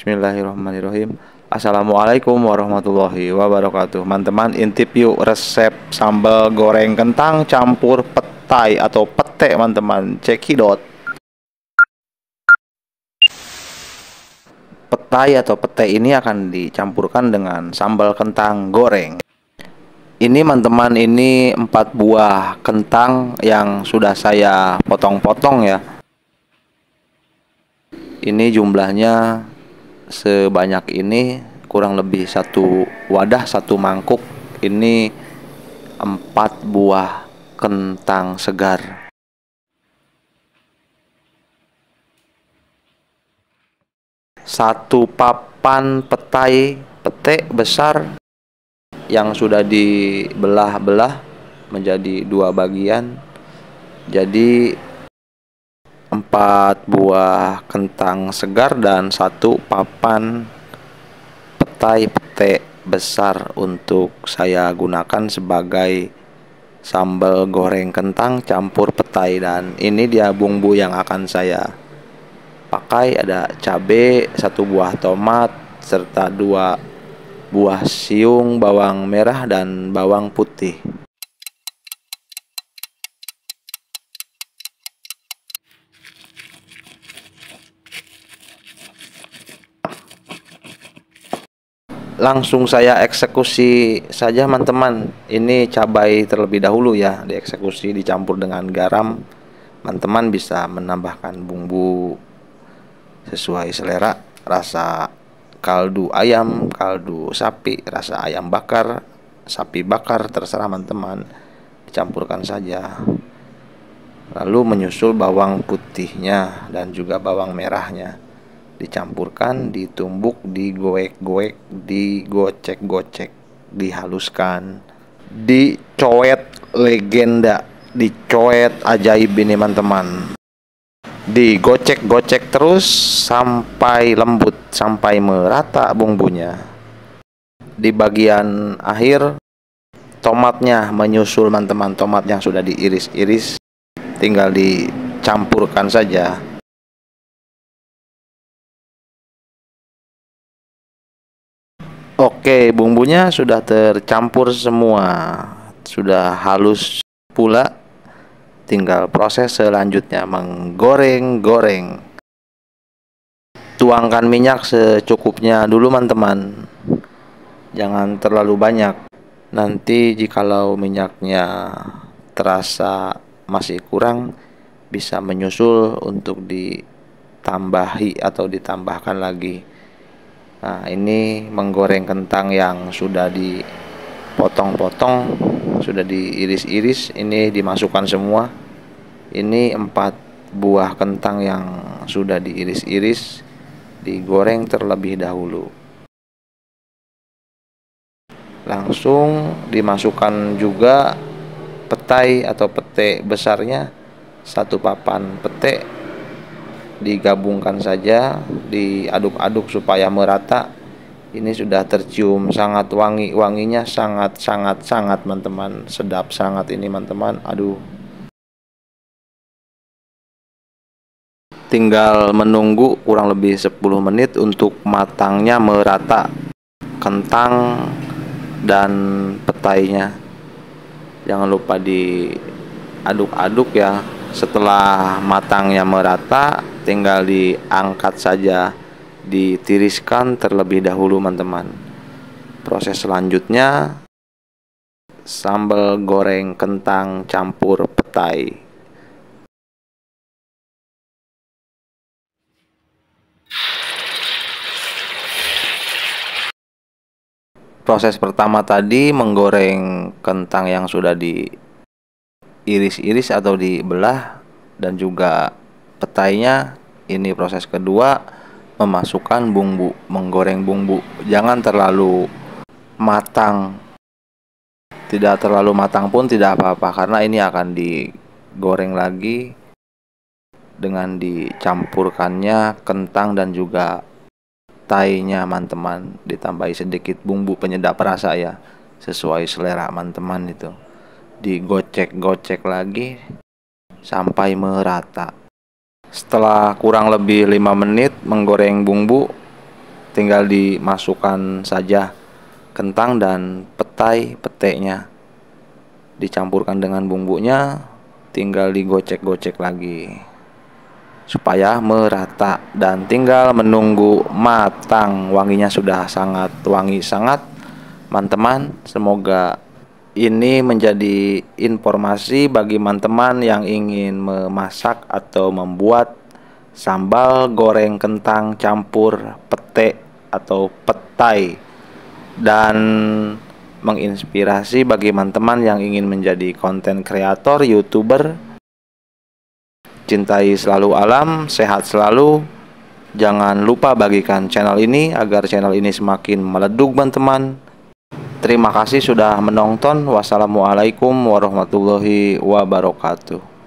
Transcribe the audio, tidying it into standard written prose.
Bismillahirrahmanirrahim. Assalamualaikum warahmatullahi wabarakatuh. Teman-teman, intip yuk resep sambal goreng kentang campur petai atau pete, teman-teman. Cekidot. Petai atau pete ini akan dicampurkan dengan sambal kentang goreng. Ini teman-teman, ini 4 buah kentang yang sudah saya potong-potong ya. Ini jumlahnya sebanyak ini, kurang lebih 1 wadah, 1 mangkuk. Ini 4 buah kentang segar. Satu papan petai pete besar yang sudah dibelah-belah menjadi 2 bagian. Jadi 4 buah kentang segar dan 1 papan petai pete besar untuk saya gunakan sebagai sambal goreng kentang campur petai. Dan ini dia bumbu yang akan saya pakai. Ada cabai, 1 buah tomat, serta 2 buah siung, bawang merah, dan bawang putih. Langsung saya eksekusi saja, teman-teman. Ini cabai terlebih dahulu ya, dieksekusi dicampur dengan garam. Teman-teman bisa menambahkan bumbu sesuai selera, rasa kaldu ayam, kaldu sapi, rasa ayam bakar, sapi bakar, terserah teman-teman, dicampurkan saja. Lalu menyusul bawang putihnya dan juga bawang merahnya, dicampurkan, ditumbuk, digoek-goek, digocek-gocek, dihaluskan, dicoet legenda, dicoet ajaib ini teman-teman. Digocek-gocek terus sampai lembut, sampai merata bumbunya. Di bagian akhir tomatnya menyusul teman-teman. Tomat yang sudah diiris-iris tinggal dicampurkan saja. Oke, bumbunya sudah tercampur semua, sudah halus pula. Tinggal proses selanjutnya menggoreng-goreng. Tuangkan minyak secukupnya dulu teman-teman, jangan terlalu banyak. Nanti jikalau minyaknya terasa masih kurang, bisa menyusul untuk ditambahi atau ditambahkan lagi. Nah, ini menggoreng kentang yang sudah dipotong-potong, sudah diiris-iris, ini dimasukkan semua. Ini 4 buah kentang yang sudah diiris-iris, digoreng terlebih dahulu. Langsung dimasukkan juga petai atau pete besarnya, 1 papan pete. Digabungkan saja, diaduk-aduk supaya merata. Ini sudah tercium sangat wanginya sangat teman-teman, sedap sangat ini teman-teman. Aduh, tinggal menunggu kurang lebih 10 menit untuk matangnya merata kentang dan petainya. Jangan lupa diaduk-aduk ya. Setelah matangnya merata, tinggal diangkat saja, ditiriskan terlebih dahulu teman-teman. Proses selanjutnya sambal goreng kentang campur petai. Proses pertama tadi menggoreng kentang yang sudah diiris-iris atau dibelah, dan juga petainya. Ini proses kedua, memasukkan bumbu, menggoreng bumbu. Jangan terlalu matang, tidak terlalu matang pun tidak apa-apa, karena ini akan digoreng lagi dengan dicampurkannya kentang dan juga petainya teman-teman. Ditambahi sedikit bumbu penyedap rasa ya, sesuai selera teman-teman. Itu digocek-gocek lagi sampai merata. Setelah kurang lebih 5 menit menggoreng bumbu, tinggal dimasukkan saja kentang dan petai petenya, dicampurkan dengan bumbunya, tinggal digocek-gocek lagi supaya merata dan tinggal menunggu matang. Wanginya sudah sangat wangi sangat, teman-teman. Semoga ini menjadi informasi bagi teman-teman yang ingin memasak atau membuat sambal goreng kentang campur pete atau petai, dan menginspirasi bagi teman-teman yang ingin menjadi konten kreator, YouTuber. Cintai selalu alam, sehat selalu. Jangan lupa bagikan channel ini agar channel ini semakin meleduk, teman-teman. Terima kasih sudah menonton. Wassalamualaikum warahmatullahi wabarakatuh.